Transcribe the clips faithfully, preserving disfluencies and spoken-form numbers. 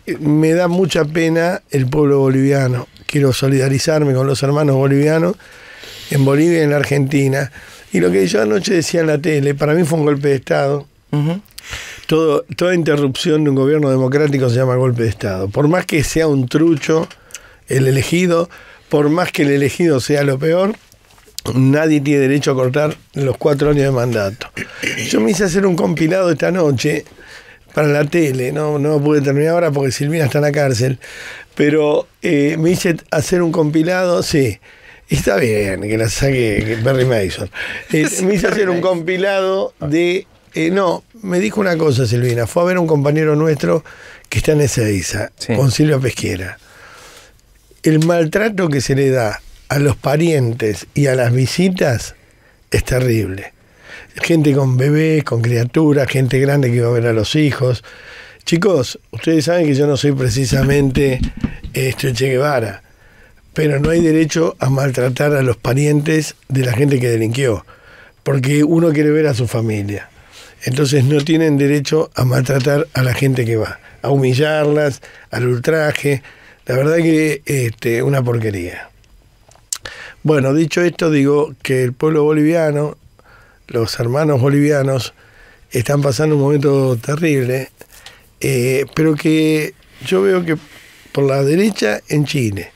me da mucha pena el pueblo boliviano. Quiero solidarizarme con los hermanos bolivianos en Bolivia y en la Argentina. Y lo que yo anoche decía en la tele, para mí fue un golpe de Estado. Uh-huh. Todo, toda interrupción de un gobierno democrático se llama golpe de Estado. Por más que sea un trucho el elegido, por más que el elegido sea lo peor, nadie tiene derecho a cortar los cuatro años de mandato. Yo me hice hacer un compilado esta noche para la tele, no, no pude terminar ahora porque Silvina está en la cárcel, pero eh, me hice hacer un compilado, sí, está bien que la saque Perry Mason. Eh, me hice hacer un compilado de... Eh, no, me dijo una cosa Silvina, fue a ver a un compañero nuestro que está en Ezeiza, sí, con Silvia Pesquera. El maltrato que se le da a los parientes y a las visitas es terrible. Gente con bebés, con criaturas, gente grande que va a ver a los hijos. Chicos, ustedes saben que yo no soy precisamente este, Che Guevara, pero no hay derecho a maltratar a los parientes de la gente que delinquió, porque uno quiere ver a su familia. Entonces no tienen derecho a maltratar a la gente que va, a humillarlas, al ultraje. La verdad que este, una porquería. Bueno, dicho esto, digo que el pueblo boliviano, los hermanos bolivianos, están pasando un momento terrible, eh, pero que yo veo que por la derecha en Chile,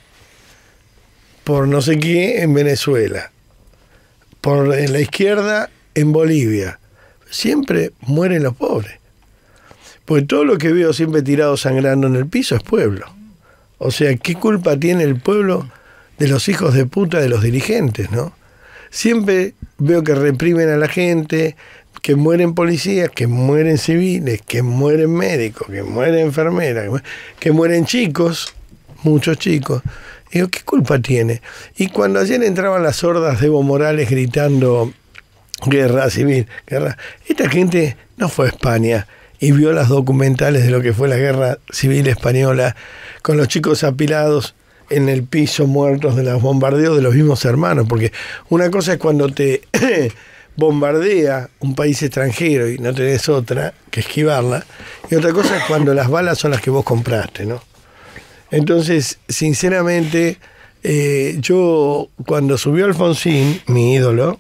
por no sé qué en Venezuela, por la izquierda en Bolivia, siempre mueren los pobres. Porque todo lo que veo siempre tirado sangrando en el piso es pueblo. O sea, ¿qué culpa tiene el pueblo de los hijos de puta de los dirigentes, no? Siempre veo que reprimen a la gente, que mueren policías, que mueren civiles, que mueren médicos, que mueren enfermeras, que mueren chicos, muchos chicos. Y digo, ¿qué culpa tiene? Y cuando ayer entraban las hordas de Evo Morales gritando guerra civil, guerra, esta gente no fue a España y vio las documentales de lo que fue la guerra civil española, con los chicos apilados en el piso muertos de los bombardeos de los mismos hermanos, porque una cosa es cuando te bombardea un país extranjero y no tenés otra que esquivarla, y otra cosa es cuando las balas son las que vos compraste, ¿no? Entonces, sinceramente, eh, yo cuando subió Alfonsín, mi ídolo,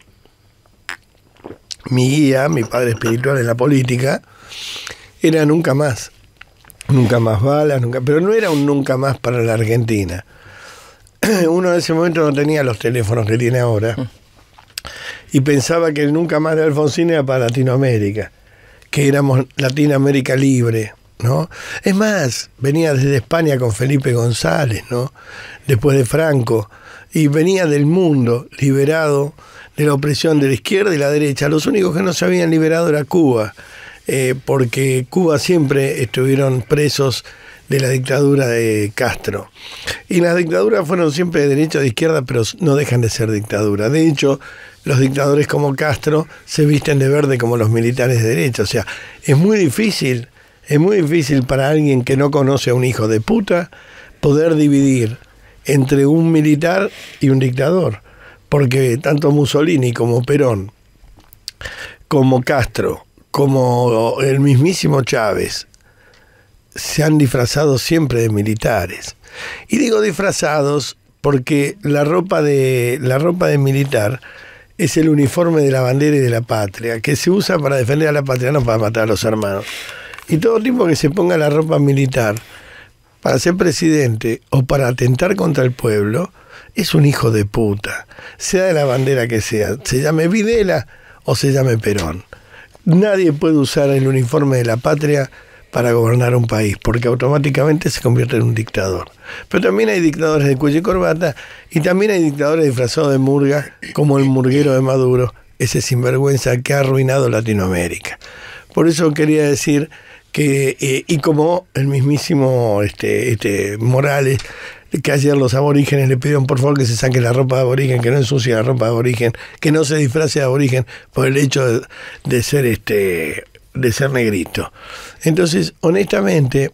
mi guía, mi padre espiritual en la política, era nunca más. Nunca más balas, nunca, pero no era un nunca más para la Argentina. Uno en ese momento no tenía los teléfonos que tiene ahora y pensaba que el nunca más de Alfonsín era para Latinoamérica, que éramos Latinoamérica libre, ¿no? Es más, venía desde España con Felipe González, ¿no? Después de Franco, y venía del mundo liberado de la opresión de la izquierda y la derecha. Los únicos que no se habían liberado era Cuba. Eh, porque Cuba siempre estuvieron presos de la dictadura de Castro. Y las dictaduras fueron siempre de derecha o de izquierda, pero no dejan de ser dictaduras. De hecho, los dictadores como Castro se visten de verde como los militares de derecha. O sea, es muy difícil, es muy difícil para alguien que no conoce a un hijo de puta poder dividir entre un militar y un dictador. Porque tanto Mussolini como Perón, como Castro, como el mismísimo Chávez, se han disfrazado siempre de militares. Y digo disfrazados porque la ropa de, la ropa de militar es el uniforme de la bandera y de la patria, que se usa para defender a la patria, no para matar a los hermanos. Y todo tipo que se ponga la ropa militar para ser presidente o para atentar contra el pueblo es un hijo de puta, sea de la bandera que sea, se llame Videla o se llame Perón. Nadie puede usar el uniforme de la patria para gobernar un país, porque automáticamente se convierte en un dictador. Pero también hay dictadores de cuello y corbata, y también hay dictadores disfrazados de murga, como el murguero de Maduro, ese sinvergüenza que ha arruinado Latinoamérica. Por eso quería decir que, eh, y como el mismísimo este, este Morales, que ayer los aborígenes le pidieron por favor que se saque la ropa de aborigen, que no ensucie la ropa de aborigen, que no se disfrace de aborigen por el hecho de, de ser este de ser negrito. Entonces, honestamente,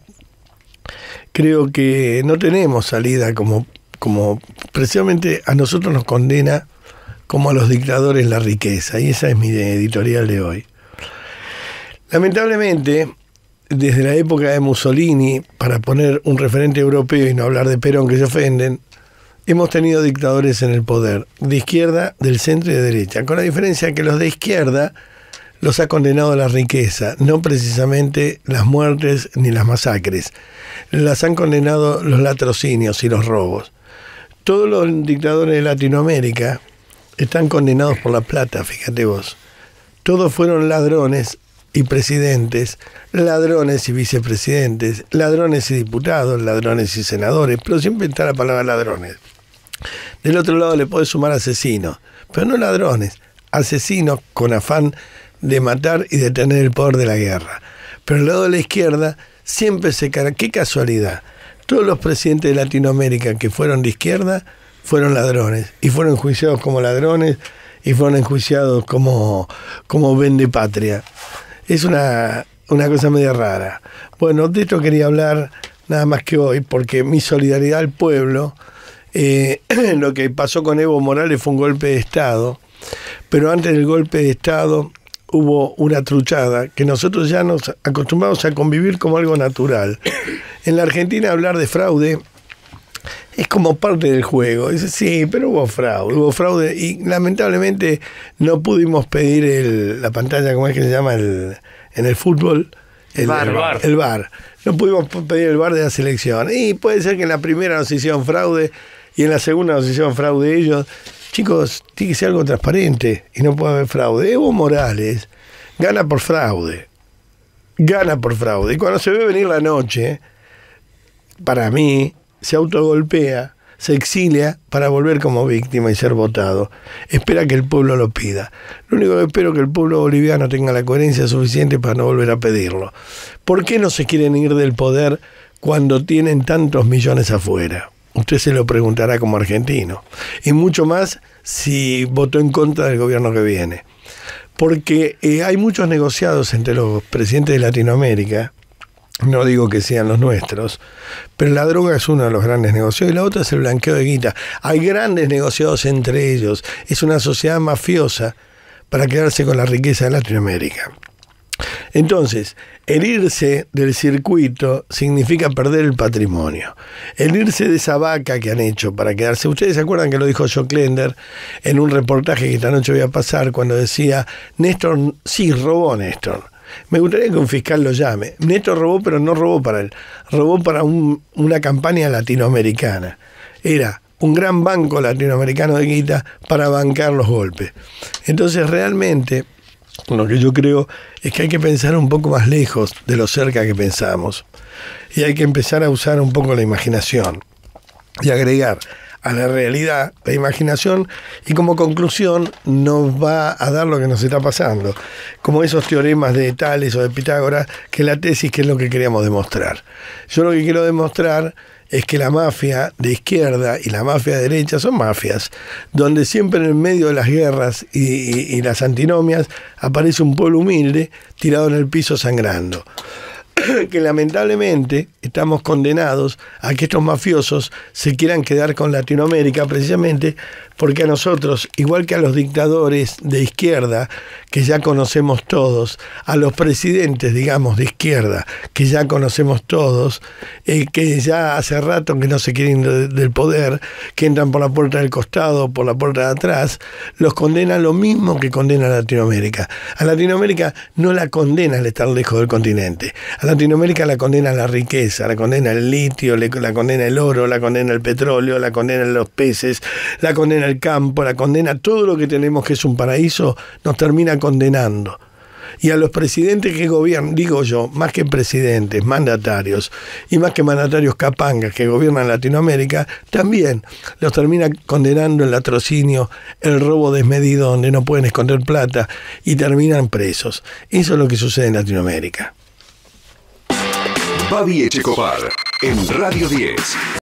creo que no tenemos salida como, como precisamente a nosotros nos condena como a los dictadores la riqueza, y esa es mi editorial de hoy. Lamentablemente, desde la época de Mussolini, para poner un referente europeo y no hablar de Perón, que se ofenden, hemos tenido dictadores en el poder, de izquierda, del centro y de derecha, con la diferencia que los de izquierda los ha condenado a la riqueza, no precisamente las muertes ni las masacres. Las han condenado los latrocinios y los robos. Todos los dictadores de Latinoamérica están condenados por la plata, fíjate vos. Todos fueron ladrones y presidentes, ladrones y vicepresidentes, ladrones y diputados, ladrones y senadores, pero siempre está la palabra ladrones. Del otro lado le podés sumar asesinos, pero no ladrones, asesinos con afán de matar y de tener el poder de la guerra. Pero al lado de la izquierda siempre se cara. ¡Qué casualidad! Todos los presidentes de Latinoamérica que fueron de izquierda fueron ladrones, y fueron enjuiciados como ladrones, y fueron enjuiciados como, como vendepatria. Es una, una cosa media rara. Bueno, de esto quería hablar nada más que hoy, porque mi solidaridad al pueblo, eh, lo que pasó con Evo Morales fue un golpe de Estado, pero antes del golpe de Estado hubo una truchada que nosotros ya nos acostumbramos a convivir como algo natural. En la Argentina hablar de fraude es como parte del juego. Dice, sí, pero hubo fraude, hubo fraude y lamentablemente no pudimos pedir el, la pantalla, ¿cómo es que se llama el, en el fútbol? El bar, el, bar. el bar. No pudimos pedir el bar de la selección. Y puede ser que en la primera nos hicieron fraude y en la segunda nos hicieron fraude ellos. Chicos, tiene que ser algo transparente y no puede haber fraude. Evo Morales gana por fraude. Gana por fraude. Y cuando se ve venir la noche, para mí, se autogolpea, se exilia para volver como víctima y ser votado. Espera que el pueblo lo pida. Lo único que espero es que el pueblo boliviano tenga la coherencia suficiente para no volver a pedirlo. ¿Por qué no se quieren ir del poder cuando tienen tantos millones afuera? Usted se lo preguntará como argentino. Y mucho más si votó en contra del gobierno que viene. Porque eh, hay muchos negociados entre los presidentes de Latinoamérica, no digo que sean los nuestros, pero la droga es uno de los grandes negocios y la otra es el blanqueo de guita. Hay grandes negociados entre ellos. Es una sociedad mafiosa para quedarse con la riqueza de Latinoamérica. Entonces, el irse del circuito significa perder el patrimonio. El irse de esa vaca que han hecho para quedarse. Ustedes se acuerdan que lo dijo Joe Klender en un reportaje que esta noche voy a pasar cuando decía, Néstor, sí, robó Néstor. Me gustaría que un fiscal lo llame. Néstor robó, pero no robó para él. Robó para un, una campaña latinoamericana. Era un gran banco latinoamericano de guita para bancar los golpes. Entonces, realmente, lo que yo creo es que hay que pensar un poco más lejos de lo cerca que pensamos. Y hay que empezar a usar un poco la imaginación. Y agregar a la realidad la imaginación, y como conclusión nos va a dar lo que nos está pasando, como esos teoremas de Tales o de Pitágoras, que la tesis que es lo que queríamos demostrar. Yo lo que quiero demostrar es que la mafia de izquierda y la mafia de derecha son mafias, donde siempre en el medio de las guerras y, y, y las antinomias aparece un pueblo humilde tirado en el piso sangrando. Que lamentablemente estamos condenados a que estos mafiosos se quieran quedar con Latinoamérica precisamente porque a nosotros, igual que a los dictadores de izquierda, que ya conocemos todos, a los presidentes, digamos, de izquierda, que ya conocemos todos, eh, que ya hace rato que no se quieren ir de, del poder, que entran por la puerta del costado, por la puerta de atrás, los condena lo mismo que condena a Latinoamérica. A Latinoamérica no la condena el estar lejos del continente. A Latinoamérica la condena la riqueza, la condena el litio, la condena el oro, la condena el petróleo, la condena los peces, la condena el campo, la condena todo lo que tenemos que es un paraíso, nos termina condenando. Y a los presidentes que gobiernan, digo yo, más que presidentes, mandatarios, y más que mandatarios capangas que gobiernan Latinoamérica, también los termina condenando el latrocinio, el robo desmedido donde no pueden esconder plata y terminan presos. Eso es lo que sucede en Latinoamérica. Babi Echecopar, en Radio diez.